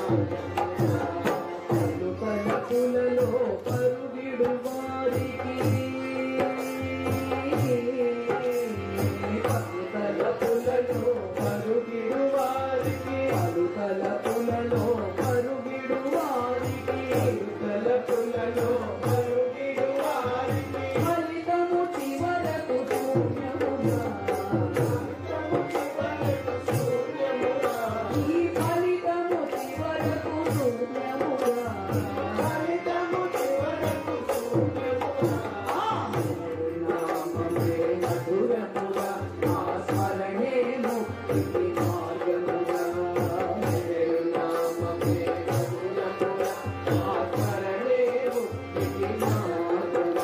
పలుకలపులలో పరుగిడు వారికి పలుకలపులలో పరుగిడు వారికి పలుకలపులలో పరుగిడు వారికి పలుకలపులలో పరుగిడు వారికి ఫలితము చివరకు శూన్యముగా ఈ ఫలితము చివరకు శూన్యముగా ఫలితము చివరకు శూన్యముగా నామమే మధురముగా ఆ స్మరణే ముక్తికి మార్గముగా నామమే మధురముగా ఆ స్మరణే ముక్తికి మార్గముగా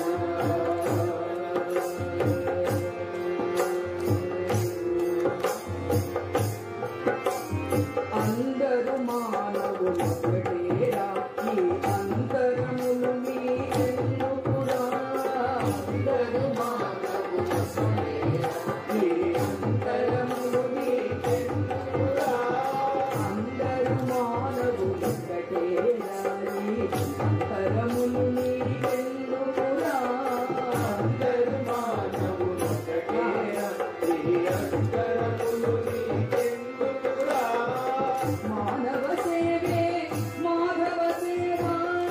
అందరు మానవులు ఒకటేరా ఈ అంతరములు మీరెందుకురా అందరు మానవులు ఒకటేరా ఈ అంతరములు మీరెందుకురా అందరు మానవులు ఒకటేరా ఈ అంతరములు మీరెందుకురా అందరు మానవులు ఒకటేరా ఈ అంతరములు మీరెందుకురా మానవ సేవే మాధవ సేవా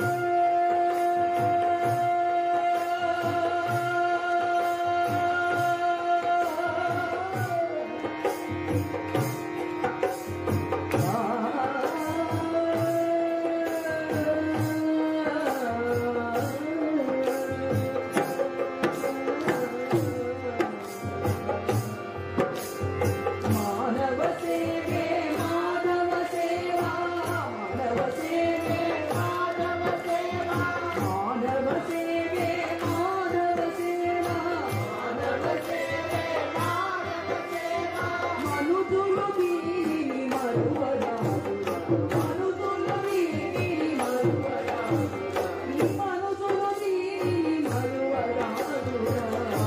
మానవ సేవే మాధవ సేవా మానవ సేవే మాధవ సేవా మానవ సేవే మాధవ సేవా మానవ సేవే మాధవ సేవా మనుజులు వీరిని మరువరాదురా మనుజులు వీరిని మరువరాదురా ఈ మనుజులు వీరిని మరువరాదురా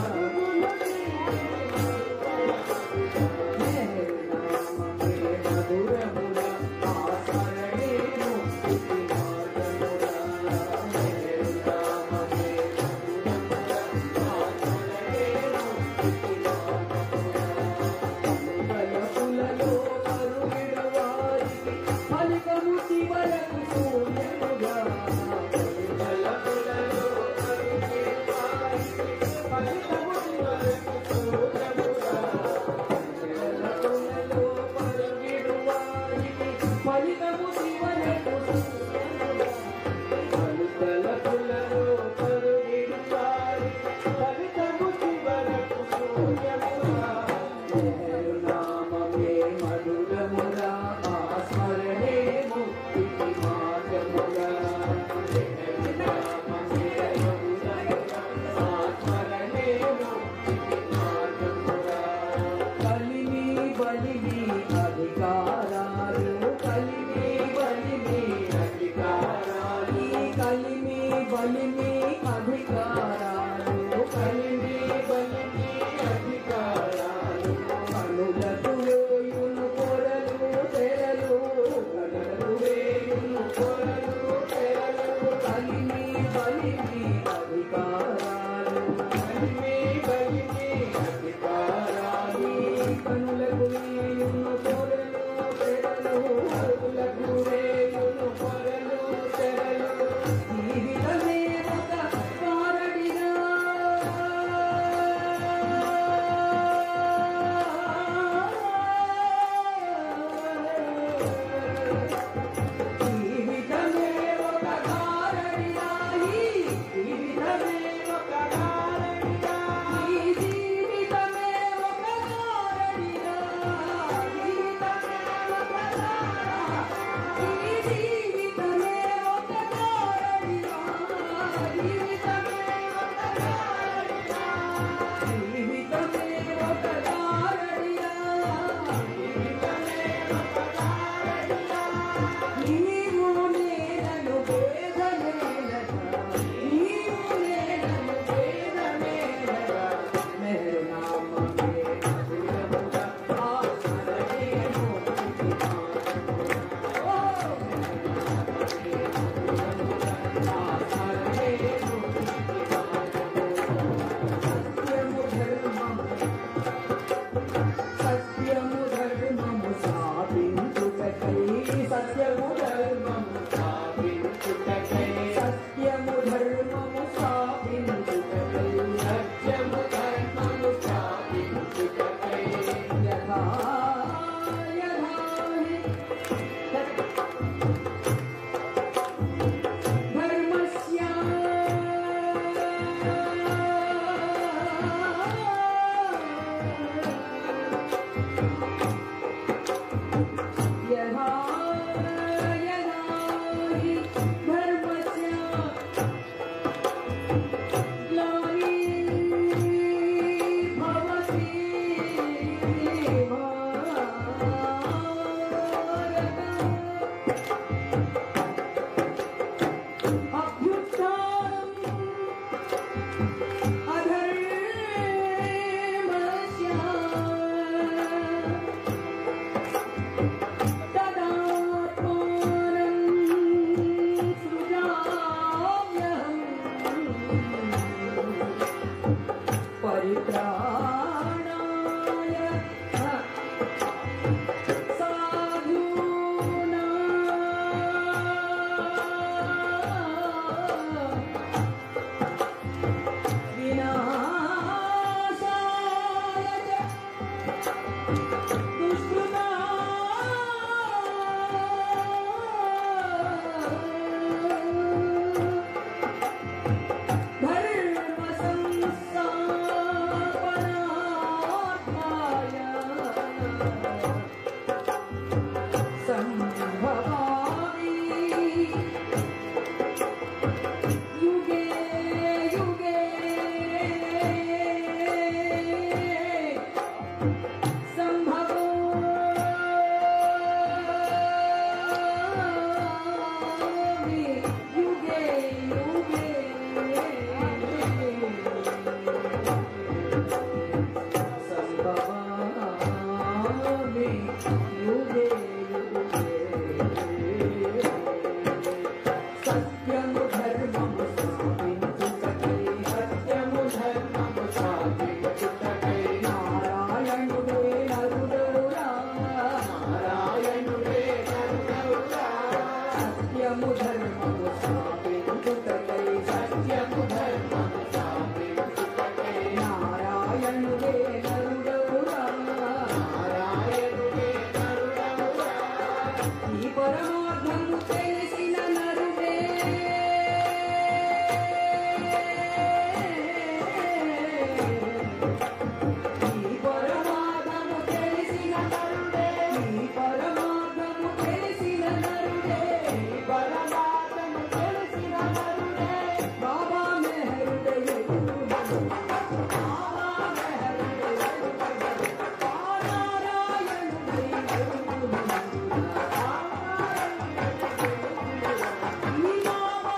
మధురమురా ఆ స్మరణే ముక్తికి మార్గమురా నామమే మధురమురా ఆ స్మరణే ముక్తికి మార్గమురా పలుకలపులలో పరుగిడు వారికి ఫలితము చివరకు శూన్యముగా పలుకలపులలో పరుగిడు వారికి ఫలితము చివరకు శూన్యముగా పలుకలపులలో పరుగిడు వారికి ఫలితము చివరకు శూన్యముగా పలుకలపులలో పరుగిడు వారికి ఫలితము చివరకు శూన్యముగా నామమే మధురమురా ఆ స్మరణే ముక్తికి మార్గముగా నామమే మధురమురా ఆ స్మరణే ముక్తికి మార్గముగా కలిమి బలిమి అధికారాలు కలిమి బలిమి అధికారాలు కలిమి బలిమి అధికారాలు కలిమి బలిమి అధికారాలు కనులకు వేయును కొరలు తెరలు కనులకు వేయును కొరలు తెరలు కలిమి బలిమి అధికారాలు కలిమి బలిమి అధికారాలు కనులకు వేయును కొరలు తెరలు కనులకు వేయును కొరలు తెరలు జీవితమే ఒక కారడిగా జీవితమే ఒక కారడిగా ఈ ధర్మము స్థాపించుటకై సత్యము ధర్మము స్థాపించుటకై నారాయణుడే నరుడవురా నారాయణుడే నరుడవురా ఈ పరమార్థము తెలిసిన నరుడే ఈ పరమార్థము తెలిసిన నరుడే ఈ పరమార్థము తెలిసిన నరుడే ఈ పరమార్థము తెలిసిన నరుడే బాబా మెహరుడే బాబా మెహరుడే నారాయణుడే ఈ బాబా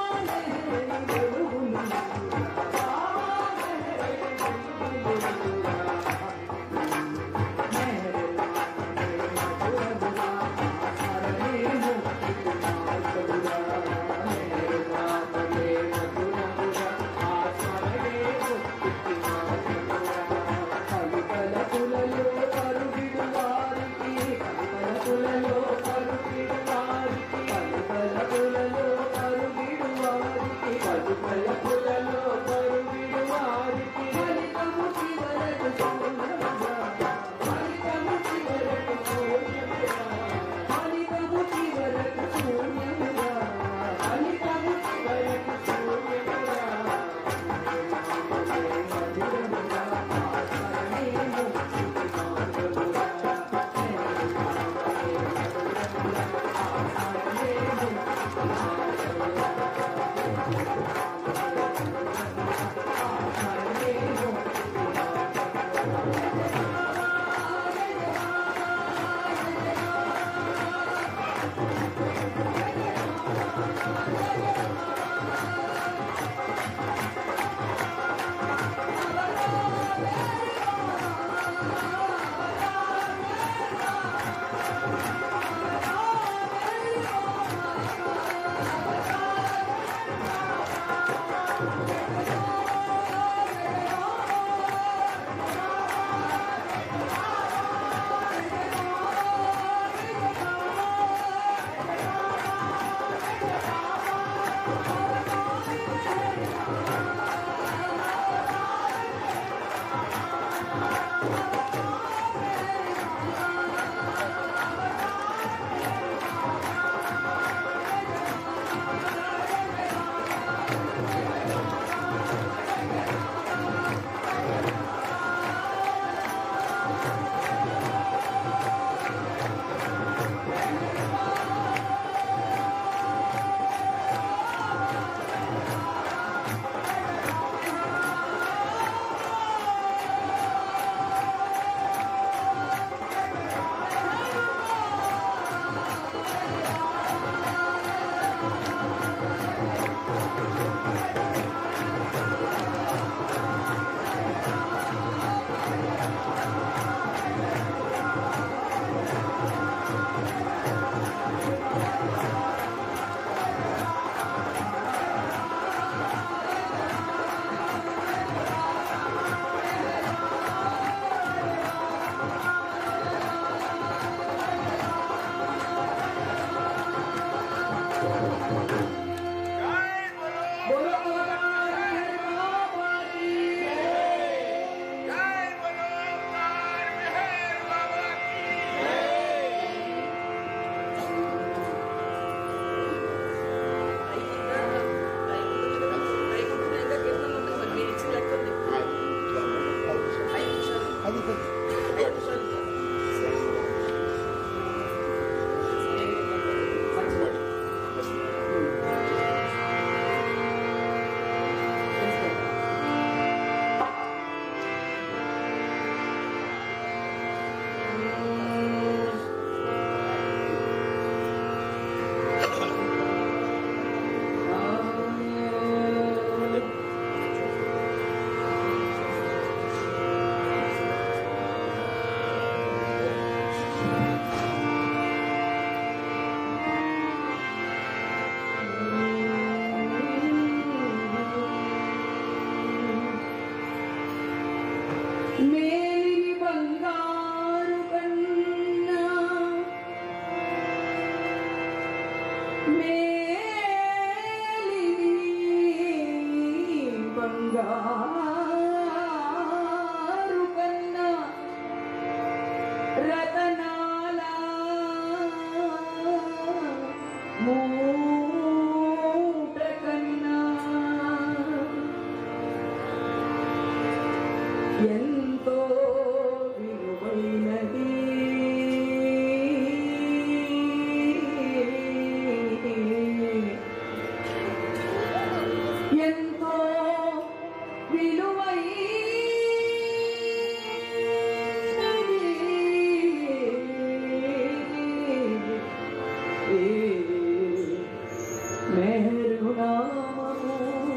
मेहरु नामము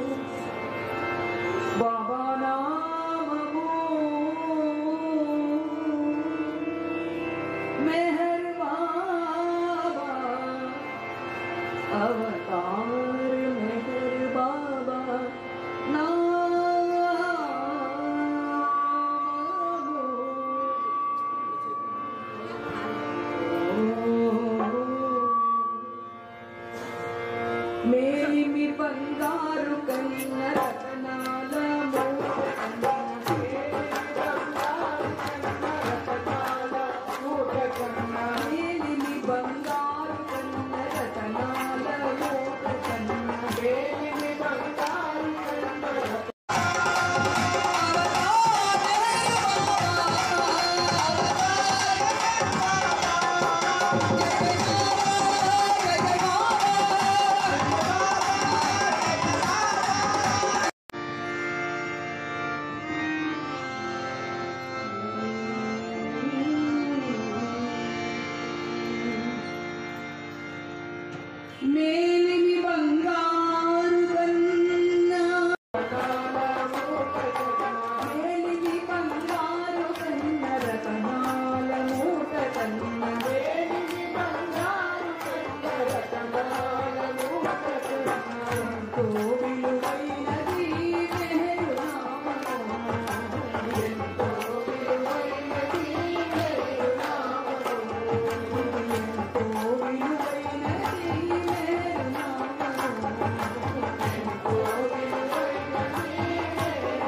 बाबा नामము मेहर बाबा अवतार मेहर बाबा మేలిమి బంగారు కన్న రతనాల మేలిమి బంగారు కన్న రతనాల మూట కన్న మేలిమి బంగారు కన్న మేలిమి బంగారు కన్న మేలిమి బంగారు కన్న రతనాల మూట కన్న మేలిమి బంగారు కన్న రతనాల మూట కన్న ఎంతో విలువైనది మెహరు నామము ఎంతో విలువైనది మెహరు నామము ఎంతో విలువైనది మెహరు నామము ఎంతో విలువైనది మెహరు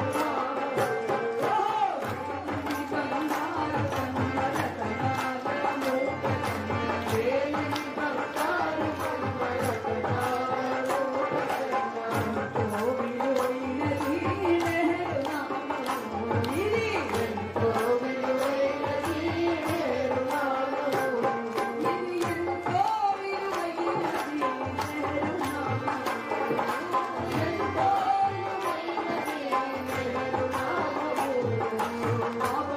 నామము బంగారు కన్న రతనాల మూట కన్న మేలిమి బంగారు కన్న రతనాల మూట కన్న ఎంతో విలువైనది మెహరు నామము ఇది ఎంతో విలువైనది మెహరు నామము ఇది ఎంతో విలువైనది మెహరు నామము ఎంతో విలువైనది మెహరు నామము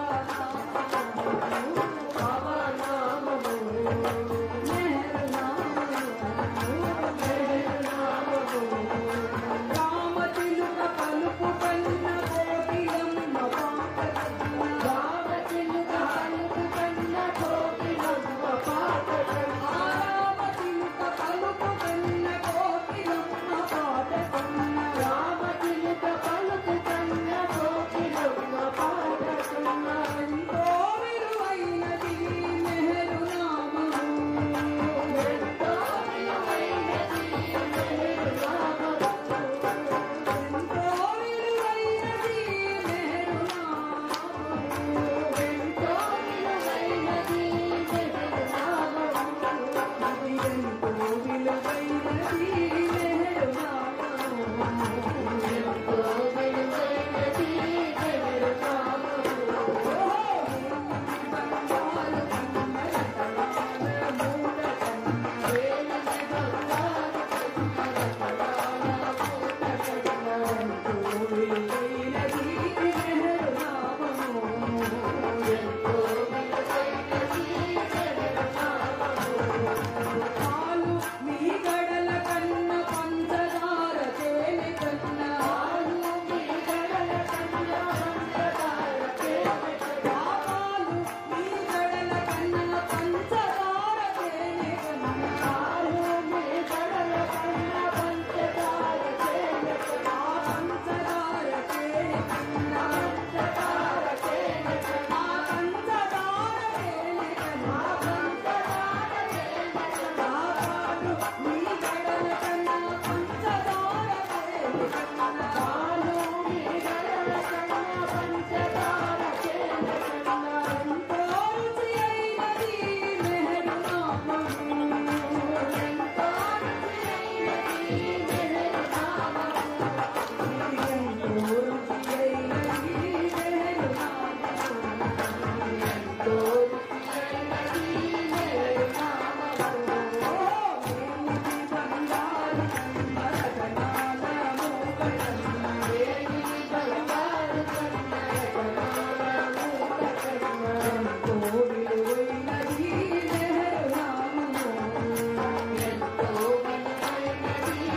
బాబా నామము మెహరు నామము మెహరు నామము రామచిలుక పలుకు కన్న కోకిలమ్మ పాట కన్న రామచిలుక పలుకు కన్న కోకిలమ్మ పాట కన్న రామచిలుక పలుకు కన్న కోకిలమ్మ పాట కన్న రామచిలుక పలుకు కన్న కోకిలమ్మ పాట కన్న ఎంతో విలువైనది మెహరు నామము ఎంతో విలువైనది మెహరు నామము ఎంతో విలువైనది మెహరు నామము ఎంతో విలువైనది మెహరు నామము ఇది ఎంతో విలువైనది మెహరు నామము ఎంతో విలువైనది మెహరు నామము బంగారు కన్న రతనాల మూట కన్న మేలిమి బంగారు కన్న రతనాల మూట కన్న ఎంతో విలువైనది మెహరు నామము ఎంతో విలువైనది మెహరు నామము పాలు మీ గడల కన్న పంచదార తేనె కన్న పాలు మీ గడల కన్న పంచదార తేనె కన్న పాలు మీ గడల కన్న పంచదార తేనె కన్న పాలు మీ గడల కన్న పంచదార తేనె కన్న పంచదార తేనె కన్న పంచదార తేనె కన్న పంచదార తేనె కన్న పంచదార తేనె కన్న పాలు మీ గడల కన్న పంచదార తేనె కన్న పాలు మీ గడల కన్న పంచదార తేనె కన్న ఎంతో రుచి అయినది మెహరు నామము ఎంతో రుచి అయినది మెహరు నామము ఎంతో రుచి అయినది మెహరు నామము ఎంతో రుచి అయినది మెహరు నామము మేలిమి బంగారు కన్న రతనాల మూట కన్న మేలిమి బంగారు కన్న రతనాల మూట కన్న ఎంతో విలువైనది మెహరు నామము ఎంతో విలువైనది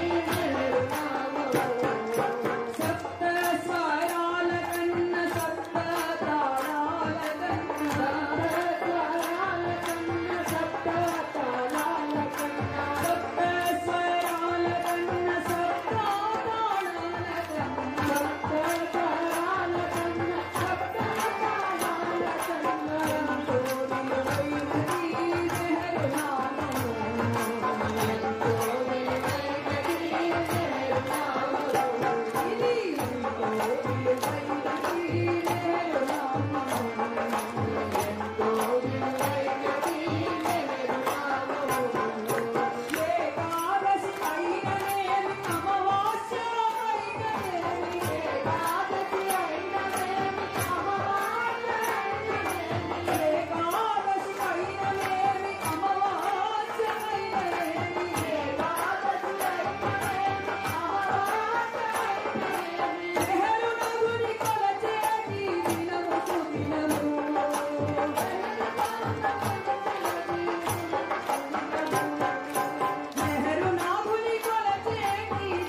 ी